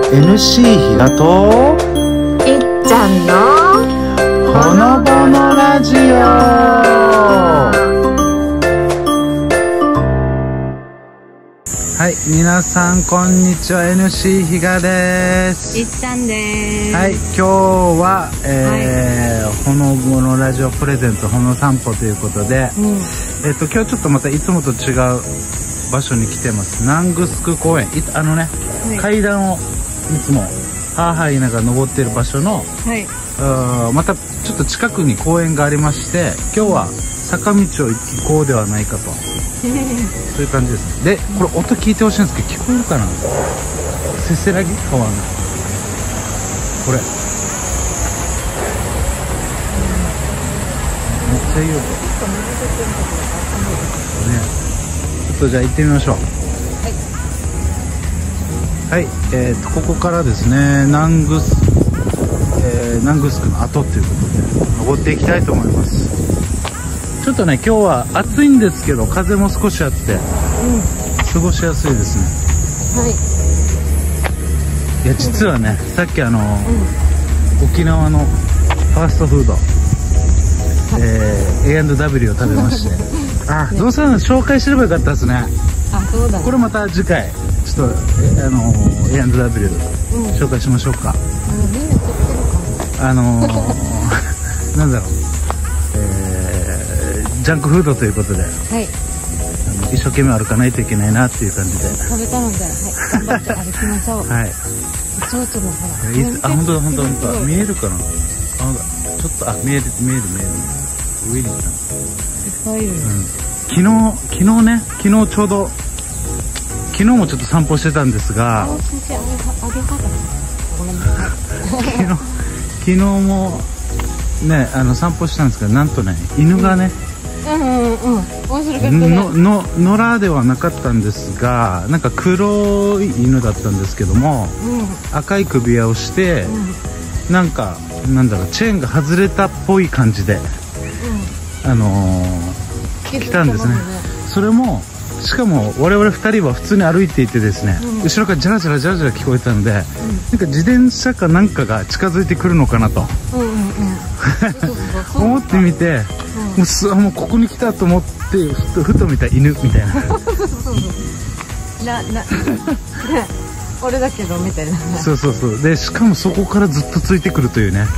MC ひがといっちゃんのほのぼのラジオ。はい、皆さんこんにちは。 MC ひがです。 いっちゃんです。 はい、今日は、ほのぼのラジオプレゼンツほの散歩ということで、今日ちょっとまたいつもと違う場所に来てます。南城公園、階段をいつも母言いながら登っている場所の、またちょっと近くに公園がありまして、今日は坂道を行こうではないかとそういう感じですね。で、これ音聞いてほしいんですけど、聞こえるかな。せせらぎ川のこれめっちゃいい音ね。ちょっとじゃあ行ってみましょう。はい、ここからですね、南城の跡ということで登っていきたいと思います。ちょっとね、今日は暑いんですけど風も少しあって、過ごしやすいですね。いや、実はね、さっき沖縄のファーストフード、A&W を食べましてどうせ紹介すればよかったですね。 そうだね。 これまた次回ちょっとA&W 紹介しましょうか。 みんな知ってるかな。 なんだろう、ジャンクフードということで、一生懸命歩かないといけないなっていう感じで食べたので、頑張って歩きましょう。蝶々もほら、 本当見えるかな。ちょっと見える上にいた。いっぱいいる。 昨日ちょうど昨日もちょっと散歩してたんですが、昨日もね、散歩したんですけど、なんとね、犬がね、 面白かったね。 野良ではなかったんですが、なんか黒い犬だったんですけども、赤い首輪をして、なんだろう、チェーンが外れたっぽい感じで、来たんですね。それもしかも我々2人は普通に歩いていてですね、後ろからジャラジャラ聞こえたので、なんか自転車かなんかが近づいてくるのかなと思ってみて、もうここに来たと思ってふと見た犬みたいな俺だけどみたいな。 そうで、しかもそこからずっとついてくるというね。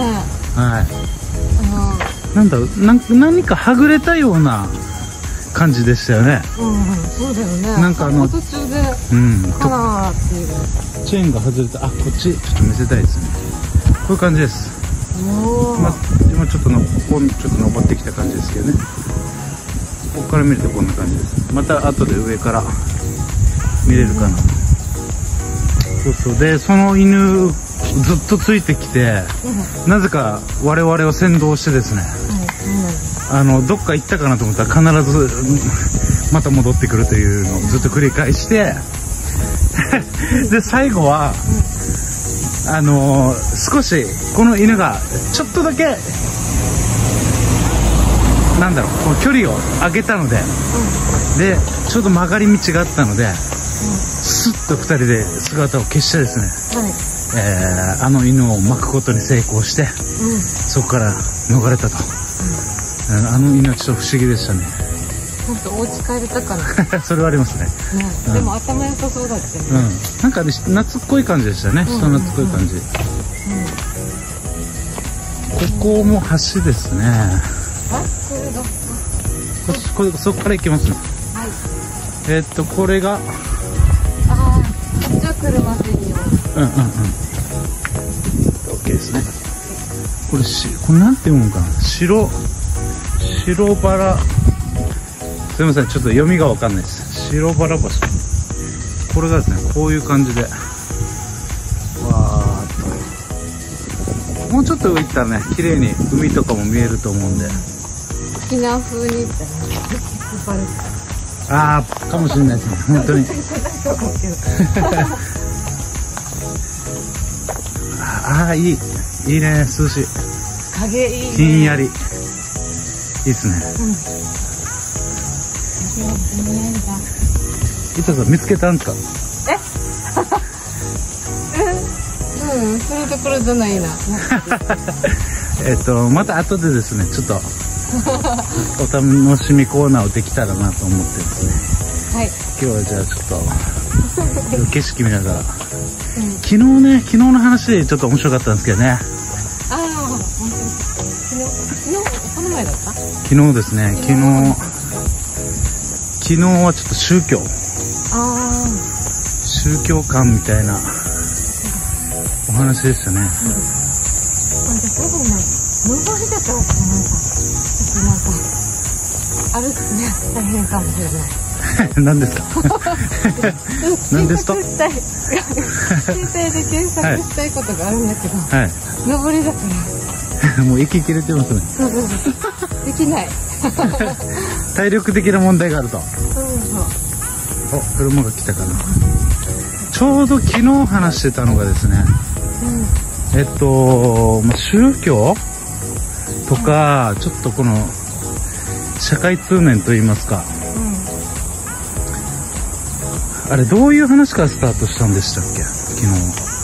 なんだろう、何かはぐれたような感じでしたよね。 そうだよね。 なんか途中でカラーっていうチェーンが外れて、こっちちょっと見せたいですね。こういう感じです。今ちょっとここにちょっと登ってきた感じですけどね。ここから見るとこんな感じです。また後で上から見れるかな。で、その犬ずっとついてきて、なぜか我々を先導してですね、どっか行ったかなと思ったら必ずまた戻ってくるというのをずっと繰り返してで、最後は少しこの犬がちょっとだけこの距離を上げたので、でちょうど曲がり道があったので、スッと2人で姿を消してですね、犬を巻くことに成功して、そこから逃れたと。犬はちょっと不思議でしたね。 なんかお家帰れたかな。 それはありますね。 でも頭良さそうだったね。 なんか夏っこい感じでしたね。人懐っこい感じ。ここも橋ですね。そこから行きますね。これがじゃあ車でいいよ。 OK ですね。これなんて読むのかな。白バラ、すいません、ちょっと読みがわかんないです。白バラ橋。これがですね、こういう感じで、わーっともうちょっと上行ったらね、綺麗に海とかも見えると思うんで。 沖縄風にってかもしれないですね、本当に。いいね、涼しい。 影いいね。 ひんやり。いいですね。 いつさん見つけたんですか？ するところじゃないな。 また後でですね、ちょっとお楽しみコーナーをできたらなと思ってですね。 はい。 今日はじゃあちょっと景色見ながら、昨日の話でちょっと面白かったんですけどね。 ああ、本当昨日この前だった？ 昨日ですね。昨日はちょっと宗教観みたいなお話でしたね。 登りだから歩くね、大変かもしれない。 何ですか？何ですか？ 携帯で検索したいことがあるんだけど、 はい、 登りだから。 もう息切れてますね。 そう。できない。 体力的な問題があると。 そう。 お、車が来たかな。ちょうど昨日話してたのがですね、宗教とか、ちょっとこの社会通念といいますか、あれどういう話からスタートしたんでしたっけ、昨日。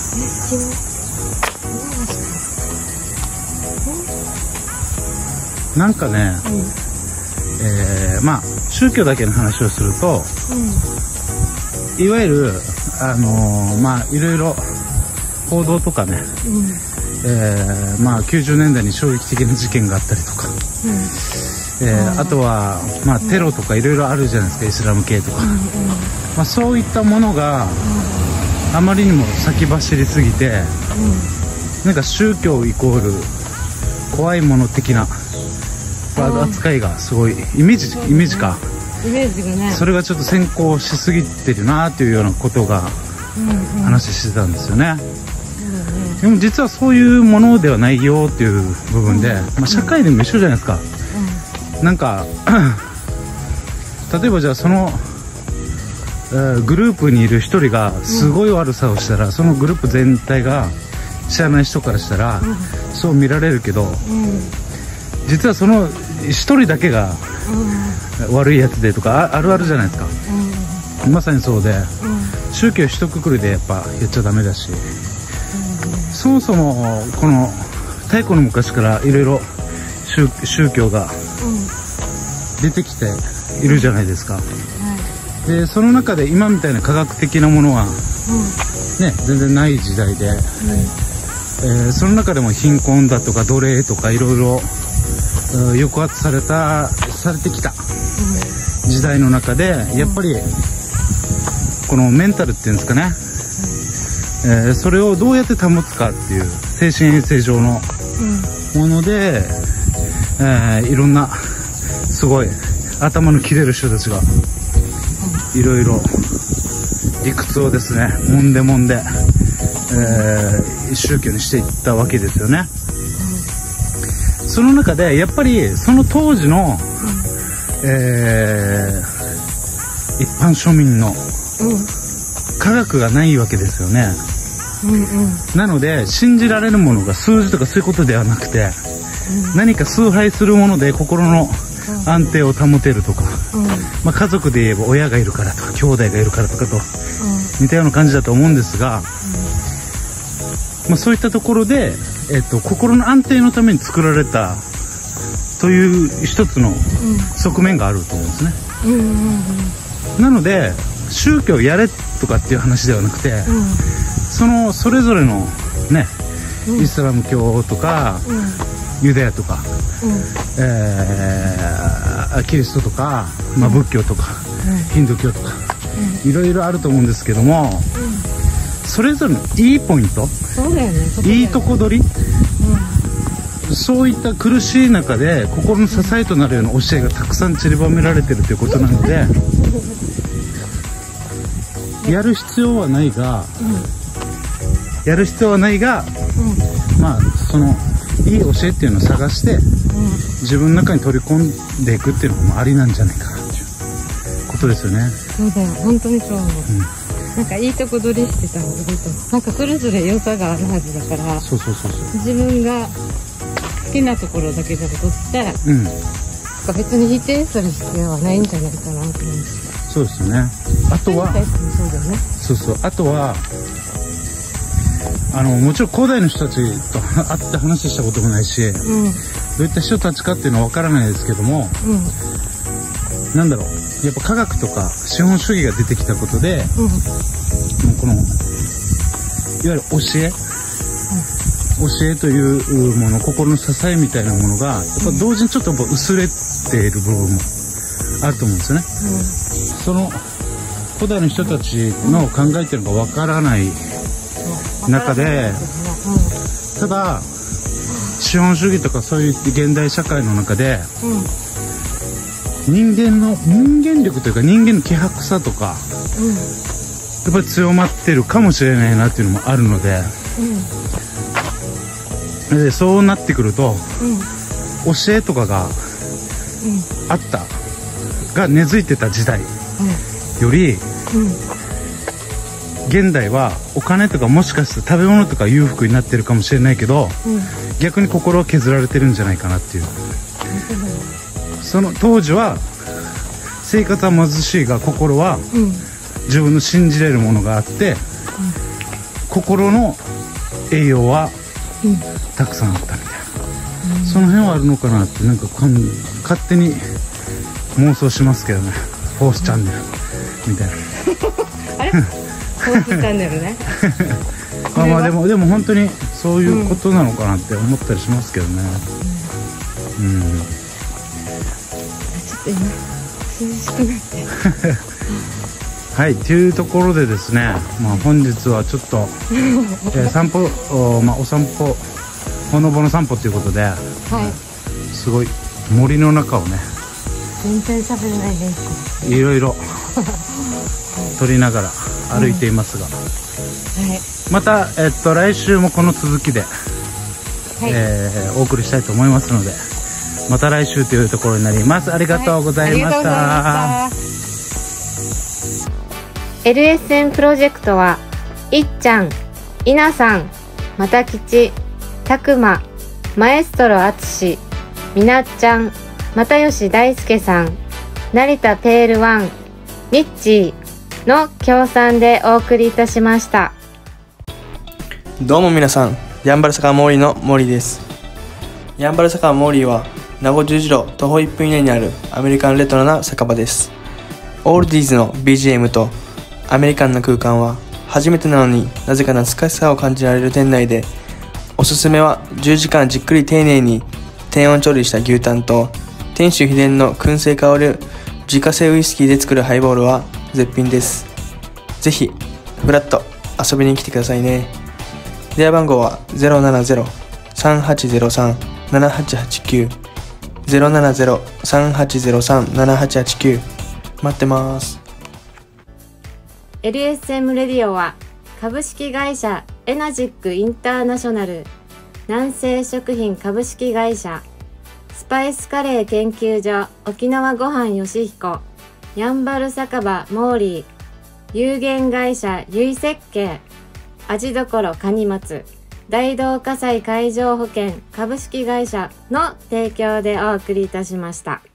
なんかね、まあ宗教だけの話をすると、いわゆるまあいろいろ報道とかね、まあ90年代に衝撃的な事件があったりとか、あとはまあテロとかいろいろあるじゃないですか、イスラム系とか、まあそういったものがあまりにも先走りすぎて、なんか宗教イコール怖いもの的な扱いがすごいイメージがね、それがちょっと先行しすぎてるなというようなことが話してたんですよね。でも実はそういうものではないよっていう部分で、まあ、社会でも一緒じゃないですか。なんか例えばじゃあその、グループにいる一人がすごい悪さをしたら、そのグループ全体が知らない人からしたら、そう見られるけど、実はその一人だけが悪いやつでとかあるあるじゃないですか。まさにそうで、宗教一括りでやっぱやっちゃダメだし、そもそもこの太古の昔からいろいろ宗教が出てきているじゃないですか。でその中で今みたいな科学的なものはね、全然ない時代で、その中でも貧困だとか奴隷とかいろいろ抑圧されてきた時代の中で、やっぱりこのメンタルっていうんですかね、それをどうやって保つかっていう精神衛生上のもので、いろんなすごい頭の切れる人たちがいろいろ理屈をですねもんで、宗教にしていったわけですよね。その中でやっぱりその当時の、一般庶民の科学がないわけですよね。なので信じられるものが数字とかそういうことではなくて、何か崇拝するもので心の安定を保てるとか、まあ、家族で言えば親がいるからとか兄弟がいるからとかと似たような感じだと思うんですが、まあ、そういったところで、心の安定のために作られたという一つの側面があると思うんですね。なので宗教やれとかっていう話ではなくて、それぞれのね、イスラム教とか、ユダヤとか、キリストとか、まあ、仏教とか、ヒンドゥー教とか、いろいろあると思うんですけども、それぞれのいいポイント、いいとこ取り、そういった苦しい中で心の支えとなるような教えがたくさん散りばめられているということなので、やる必要はないが、まあそのいい教えっていうのを探して、自分の中に取り込んでいくっていうのもありなんじゃないかなっていうことですよね。 そうだよ、本当にそう思う。なんかいいとこ取りしてた方がいいと思う。なんかそれぞれ良さがあるはずだから、 そう自分が好きなところだけじゃなくて、別に否定する必要はないんじゃないかなと思う。 そうですよね。あとは、あとはもちろん古代の人たちと会って話したこともないし、どういった人たちかっていうのは分からないですけども、なんだろう、やっぱ科学とか資本主義が出てきたことで、このいわゆる教えというもの、心の支えみたいなものがやっぱ同時にちょっと薄れている部分もあると思うんですよね。その古代の人たちの考えてるのが分からない中で、ただ資本主義とかそういう現代社会の中で、人間力というか人間の希薄さとか、やっぱり強まってるかもしれないなっていうのもあるので、でそうなってくると、教えとかがあったが根付いてた時代より、現代はお金とかもしかして食べ物とか裕福になってるかもしれないけど、逆に心は削られてるんじゃないかなっていう。その当時は生活は貧しいが心は自分の信じれるものがあって、心の栄養はたくさんあったみたいな、その辺はあるのかなってなんか勝手に妄想しますけどね。フォースチャンネルみたいなあれフォースチャンネルねまあでも本当にそういうことなのかなって思ったりしますけどね。 ちょっと今涼しくなってはいというところでですね、本日はちょっと、散歩、お散歩ほのぼの散歩ということで、すごい森の中をね、 全然喋れないです。 いろいろ撮りながら歩いていますが、また、来週もこの続きで、お送りしたいと思いますので、また来週というところになります。ありがとうございました。 LSN プロジェクトは、いっちゃん、いなさん、またきち、たくま、マエストロあつし、みなっちゃん、又吉大輔さん、成田ペールワン、ニッチーの協賛でお送りいたしました。 どうも皆さん、やんばる坂モーリーの森です。やんばる坂モーリーは名護十字路徒歩1分以内にあるアメリカンレトロな酒場です。オールディーズの BGM とアメリカンな空間は初めてなのになぜか懐かしさを感じられる店内で、おすすめは10時間じっくり丁寧に低温調理した牛タンと店主秘伝の燻製香る自家製ウイスキーで作るハイボールは絶品です。ぜひフラッと遊びに来てくださいね。電話番号は 070-3803-7889 070-3803-7889 待ってます。 LSM レディオは株式会社エナジックインターナショナル、南西食品株式会社、スパイスカレー研究所沖縄ごはんよしひこ、やんばる酒場モーリー、有限会社ゆい設計、味どころかに松、大同火災海上保険株式会社の提供でお送りいたしました。